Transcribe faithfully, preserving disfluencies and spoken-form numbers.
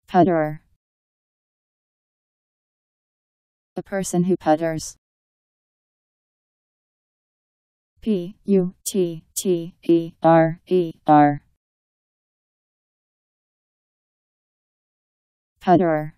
Putterer. A person who putters. P U T T E R E R. Putterer.